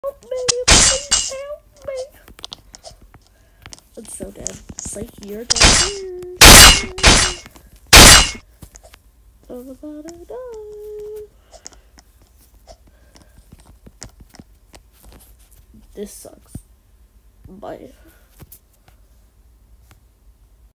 Help me, please help me. I'm so dead. It's like, you're dead. I'm about to die. This sucks. Bye.